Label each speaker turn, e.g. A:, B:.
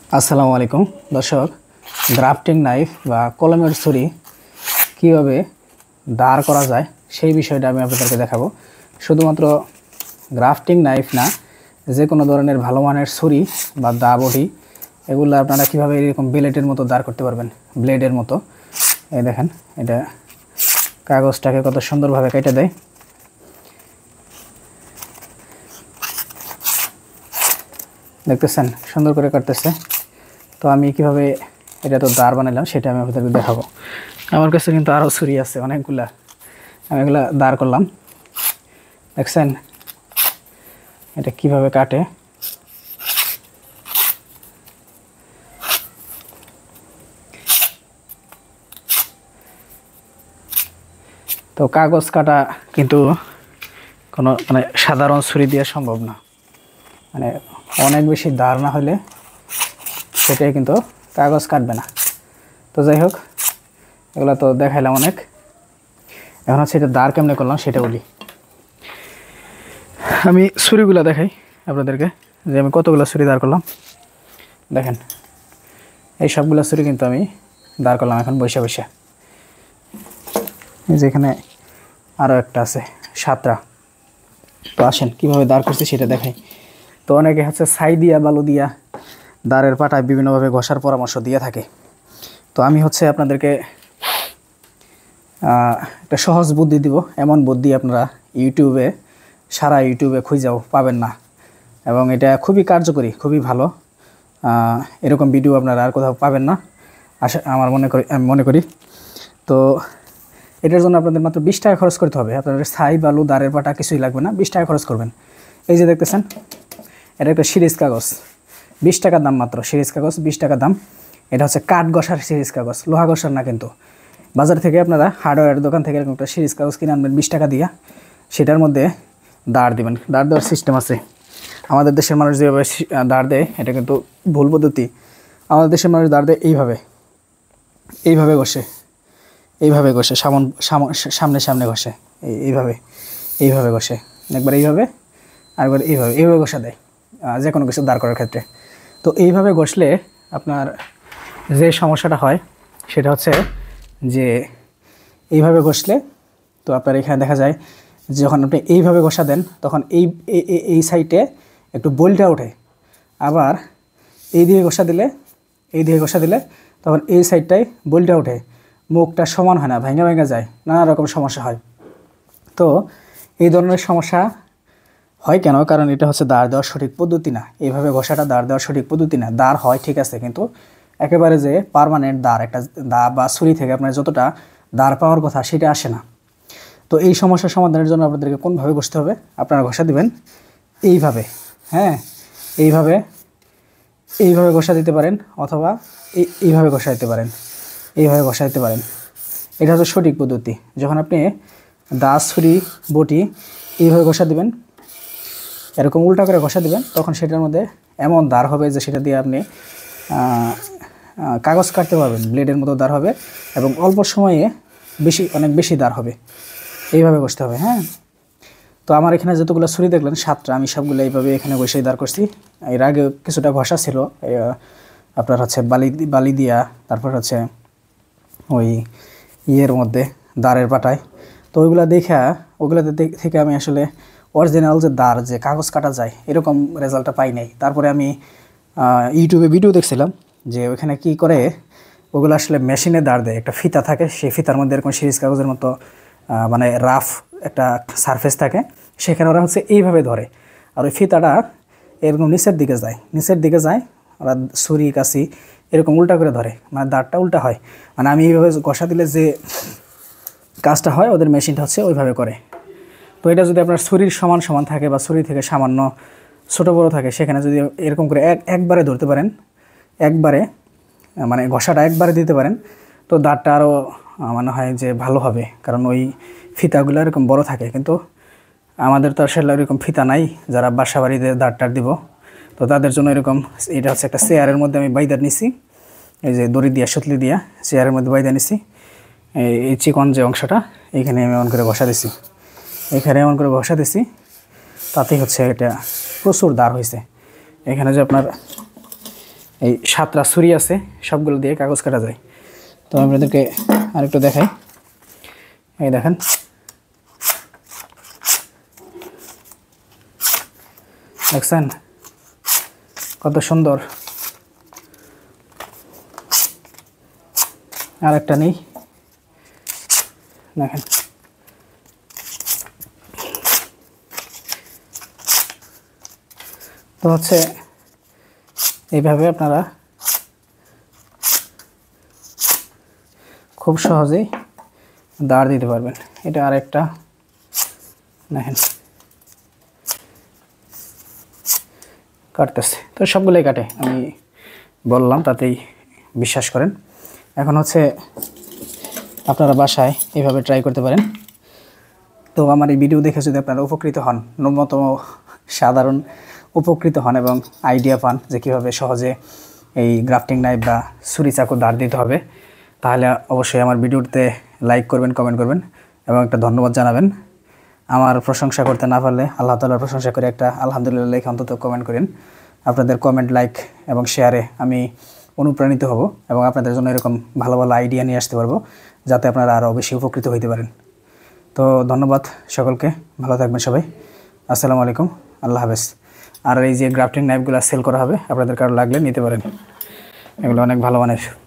A: আসসালামু আলাইকুম দর্শক, গ্রাফটিং নাইফ বা কলমের ছুরি কীভাবে দাঁড় করা যায় সেই বিষয়টা আমি আপনাদেরকে দেখাবো। শুধুমাত্র গ্রাফটিং নাইফ না, যে কোনো ধরনের ভালো মানের ছুরি বা দা বটি এগুলো আপনারা কীভাবে এরকম ব্লেডের মতো দাঁড় করতে পারবেন, ব্লেডের মতো। এই দেখেন, এটা কাগজটাকে কত সুন্দরভাবে কেটে দেয়। দেখতেছেন সুন্দর করে কাটতেছে। তো আমি কিভাবে এটা তো দাঁড় বানালাম সেটা আমি আপনাদেরকে দেখাবো। আমার কাছে কিন্তু আরও ছুরি আছে অনেকগুলা, আমি এগুলা দাঁড় করলাম। দেখছেন এটা কিভাবে কাটে। তো কাগজ কাটা কিন্তু কোনো সাধারণ ছুরি দিয়ে সম্ভব না, অনেক বেশি দাঁড় না হলে সেটাই কিন্তু কাগজ কাটবে না। তো যাই হোক, এগুলো তো দেখাইলাম অনেক। এখন হচ্ছে এটা দাঁড় কেমনে করলাম সেটা বলি। আমি ছুরিগুলো দেখাই আপনাদেরকে, যে আমি কতগুলো ছুরি দাঁড় করলাম। দেখেন, এই সবগুলো ছুরি কিন্তু আমি দাঁড় করলাম এখন বসে বসে। যেখানে আরও একটা আছে, 7টা। তো আসেন কীভাবে দাঁড় করছি সেটা দেখাই। তো অনেকে হচ্ছে ছাই দিয়া বালু দিয়া দাঁড়ের পাটায় বিভিন্নভাবে ঘষার পরামর্শ দিয়ে থাকে। তো আমি হচ্ছে আপনাদেরকে একটা সহজ বুদ্ধি দিব। এমন বুদ্ধি আপনারা সারা ইউটিউবে খুঁজেও পাবেন না, এবং এটা খুবই কার্যকরী, খুবই ভালো। এরকম ভিডিও আপনারা আর কোথাও পাবেন না আমি মনে করি। তো এটার জন্য আপনাদের মাত্র 20 টাকা খরচ করতে হবে। আপনাদের ছাই বালু দাঁড়ের পাটা কিছুই লাগবে না, 20 টাকা খরচ করবেন। এই যে দেখতেছেন, এটা একটা সিরিজ কাগজ, 20 টাকার দাম মাত্র। সিরিজ কাগজ 20 টাকা দাম। এটা হচ্ছে কাঠ ঘষার সিরিজ কাগজ, লোহা ঘষার না। কিন্তু বাজার থেকে আপনারা হার্ডওয়্যার দোকান থেকে এরকম একটা সিরিজ কাগজ কিনে আনবেন 20 টাকা দিয়া। সেটার মধ্যে দাঁড় দিবেন। দাঁড় দেওয়ার সিস্টেম আছে। আমাদের দেশের মানুষ যেভাবে দাঁড় দেয় এটা কিন্তু ভুল পদ্ধতি। আমাদের দেশের মানুষ দাঁড় দেয় এইভাবে ঘষে, সামনে সামনে ঘষে, এইভাবে ঘষে, একবার এইভাবে, আরেকবার এইভাবে ঘষা দেয় যে কোনো কিছু দাঁড় করার ক্ষেত্রে। তো এইভাবে ঘষলে আপনার যে সমস্যাটা হয় সেটা হচ্ছে যে এইভাবে ঘষলে, তো আপনার এখানে দেখা যায় যখন আপনি এইভাবে ঘষা দেন তখন এই সাইডে একটু বোল্টটা ওঠে। আবার এই দিকে ঘষা দিলে তখন এই সাইডটায় বোল্টটা ওঠে, মুখটা সমান হয় না, ভেঙে যায়, নানা রকম সমস্যা হয়। তো এই ধরনের সমস্যা হয় কেন? কারণ এটা হচ্ছে দাঁড় দেওয়ার সঠিক পদ্ধতি না। এইভাবে ঘষাটা দাঁড় দেওয়ার সঠিক পদ্ধতি না। দাঁড় হয় ঠিক আছে, কিন্তু একেবারে যে পার্মানেন্ট দাঁড়, একটা দা বা ছুরি থেকে আপনার যতটা দাঁড় পাওয়ার কথা সেটা আসে না। তো এই সমস্যার সমাধানের জন্য আপনাদেরকে কোনভাবে ঘষতে হবে? আপনারা ঘষা দিবেন এইভাবে, হ্যাঁ, এইভাবে ঘষা দিতে পারেন, অথবা এইভাবে ঘষা দিতে পারেন, এটা হচ্ছে সঠিক পদ্ধতি। যখন আপনি দা ছুরি বটি এইভাবে ঘষা দিবেন, এরকম উল্টা করে ঘষা দিবেন, তখন সেটার মধ্যে এমন দাঁড় হবে যে সেটা দিয়ে আপনি কাগজ কাটতে পারবেন। ব্লেডের মতো দাঁড় হবে এবং অল্প সময়ে অনেক বেশি দাঁড় হবে। এইভাবে ঘষতে হবে, হ্যাঁ। তো আমার এখানে যতগুলো ছুরি দেখলেন 7টা, আমি সবগুলো এইভাবে এখানে বসেই দাঁড় করছি। এর আগে কিছুটা ঘষা ছিল, আপনার হচ্ছে বালি দিয়া, তারপর হচ্ছে ওই ইয়ের মধ্যে দাঁড়ের পাটায়। তো ওগুলোতে থেকে আমি আসলে অরিজিনাল যে দাঁড়, যে কাগজ কাটা যায়, এরকম রেজাল্টটা পাই নাই। তারপরে আমি ইউটিউবে ভিডিও দেখছিলাম যে ওইখানে কি করে, ওগুলো আসলে মেশিনে দাঁড় দেয়। একটা ফিতা থাকে, সেই ফিতার মধ্যে এরকম সিরিজ কাগজের মতো রাফ একটা সারফেস থাকে, সেখানে ওরা হচ্ছে এইভাবে ধরে, আর ওই ফিতাটা এরকম নিচের দিকে যায়, ওরা ছুরি কাছি এরকম উল্টা করে ধরে, দাঁড়টা উল্টা হয়। আমি এইভাবে ঘষা দিলে যে কাজটা হয়, ওদের মেশিনটা হচ্ছে ওইভাবে করে। তো এটা যদি আপনার ছুরির সমান থাকে বা ছুরি থেকে সামান্য ছোটো বড়ো থাকে, সেখানে যদি এরকম করে একবারে ধরতে পারেন, ঘষাটা একবারে দিতে পারেন, তো দাঁড়টা আরও মনে হয় যে ভালো হবে। কারণ ওই ফিতাগুলো এরকম বড় থাকে, কিন্তু আমাদের তো আসলে এরকম ফিতা নাই যারা বাসা বাড়িতে দাঁড়টার দিব। তো তাদের জন্য এরকম, এটা হচ্ছে একটা চেয়ারের মধ্যে আমি বাইদা নিছি, এই যে দড়ি দিয়া সুতলি দিয়া চেয়ারের মধ্যে বাইদা নিছি। এই চিকন যে অংশটা এইখানে আমি এমন করে ঘষা দিছি, তাতেই হচ্ছে এটা প্রচুর দাঁড় হয়েছে। এখানে যে আপনার এই 7টা ছুরি আছে, সবগুলো দিয়ে কাগজ কাটা যায়। তো আমি আপনাদেরকে আরেকটু দেখাই। এই দেখেন, দেখছেন কত সুন্দর। আরেকটা নেই, দেখেন। তো হচ্ছে এইভাবে আপনারা খুব সহজেই দাঁড় দিতে পারবেন। এটা আরেকটা, দেখেন কাটতেছে। তো সবগুলোই কাটে, আমি বললাম, তাতেই বিশ্বাস করেন। এখন হচ্ছে আপনারা বাসায় এইভাবে ট্রাই করতে পারেন। তো আমার এই ভিডিও দেখে যদি আপনারা উপকৃত হন, ন্যূনতম সাধারণ উপকৃত হন এবং আইডিয়া পান যে কীভাবে সহজে এই গ্রাফটিং নাইফ বা ছুরি চাকু দাঁড় দিতে হবে, তাহলে অবশ্যই আমার ভিডিওতে লাইক করবেন, কমেন্ট করবেন এবং একটা ধন্যবাদ জানাবেন। আমার প্রশংসা করতে না পারলে আল্লাহ তাআলার প্রশংসা করে একটা আলহামদুলিল্লাহ লিখে অন্তত কমেন্ট করেন। আপনাদের কমেন্ট, লাইক এবং শেয়ারে আমি অনুপ্রাণিত হব এবং আপনাদের জন্য এরকম ভালো ভালো আইডিয়া নিয়ে আসতে পারবো, যাতে আপনারা আরও বেশি উপকৃত হইতে পারেন। তো ধন্যবাদ সকলকে, ভালো থাকবেন সবাই। আসসালামু আলাইকুম, আল্লাহ হাফেজ। আর এই যে গ্রাফটিং নাইফগুলো সেল করা হবে, আপনাদের কারো লাগলে নিতে পারেন, এগুলো অনেক ভালো মানের।